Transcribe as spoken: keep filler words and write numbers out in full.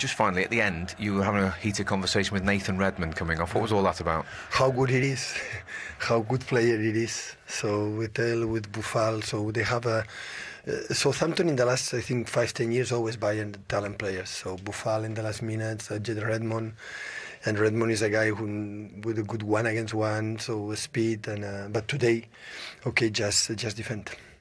just finally, at the end, you were having a heated conversation with Nathan Redmond coming off. What was all that about? How good it is, how good player it is. So with Tel, with Buffal, so they have a... Uh, Southampton in the last, I think, five, ten years always buying talent players. So Buffal in the last minutes, uh, Jed Redmond. And Redmond is a guy who with a good one against one, so speed. And uh, but today, okay, just just defend.